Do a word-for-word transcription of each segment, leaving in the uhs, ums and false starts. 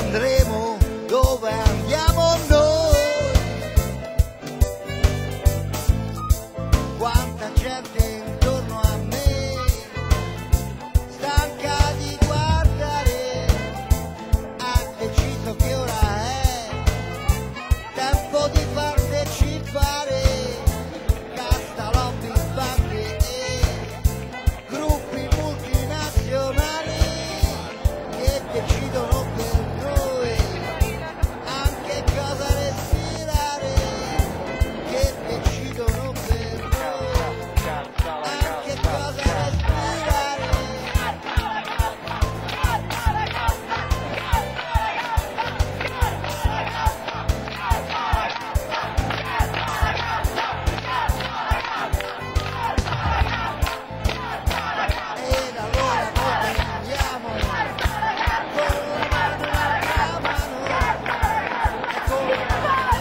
andremo, dove andiamo noi? Quanta gente intorno a me, stanca di guardare, ha deciso che ora è tempo di partecipare. Casta lobby, banche e gruppi multinazionali che decidono per noi anche cosa respirare, che decidono per noi anche cosa respirare. Ed allora noi prendiamo con una mano un'altra mano e con una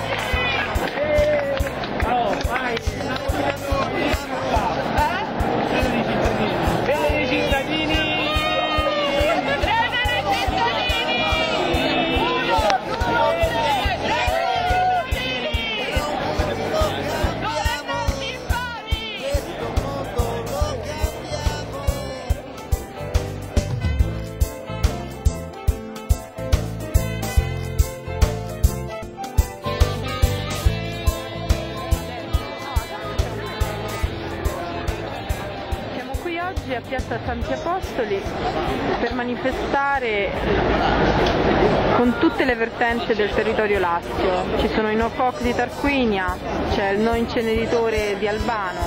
Oh, vai! Bene dei cittadini! questo mondo lo cambiamo. Siamo qui oggi a Piazza Santi Apostoli per manifestare con tutte le vertenze del territorio Lazio. Ci sono i no coke di Tarquinia, c'è il no inceneritore di Albano,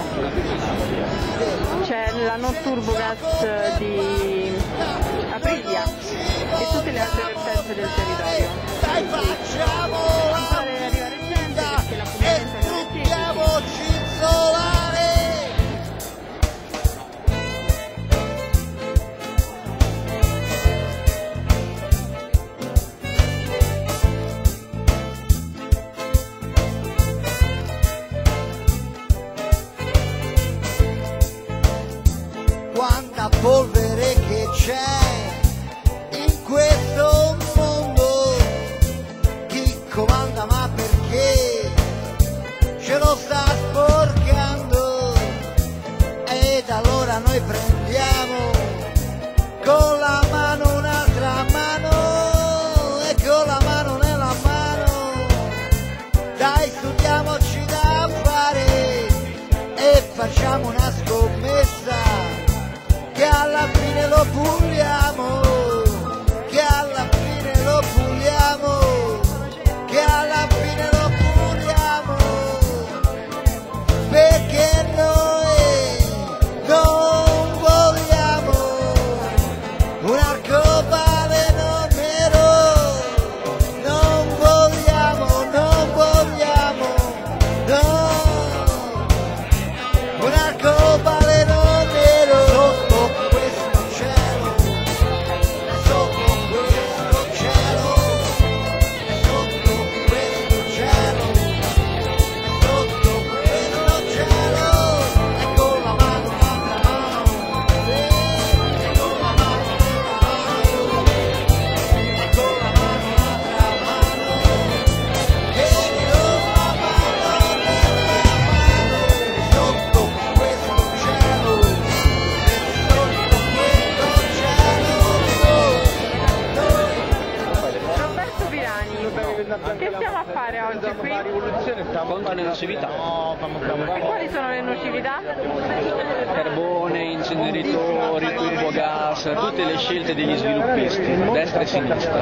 c'è la no turbogas di Aprilia e tutte le altre vertenze del territorio. Dai, facciamo la Deve arrivare gente perché la e comunità non è buttiamoci in solare. Quanta polvere che c'è in questo mondo, chi comanda ma perché ce lo sta sporcando? Ed allora noi prendiamo con la mano un'altra mano e con la mano nella mano, dai studiamoci da fare e facciamo una scommessa che alla fine lo puliamo, che alla fine lo puliamo, che alla fine lo puliamo, perché noi non vogliamo un arcobaleno nero, non vogliamo, non vogliamo, no, un arcobaleno nero sotto questo cielo, sotto questo cielo, sotto questo cielo, sotto questo cielo, e con la mano un'altra mano, e con la mano un'altra mano, e con la mano un'altra mano, e con la mano nella mano, sotto questo cielo, sotto questo cielo. Roberto Pirani, che stiamo a fare oggi qui? Contro le nocività. E quali sono le nocività? Carbone, inceneritori, turbogas, tutte le scelte degli sviluppisti, destra e sinistra.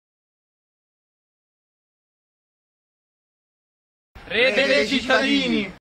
Rete dei cittadini!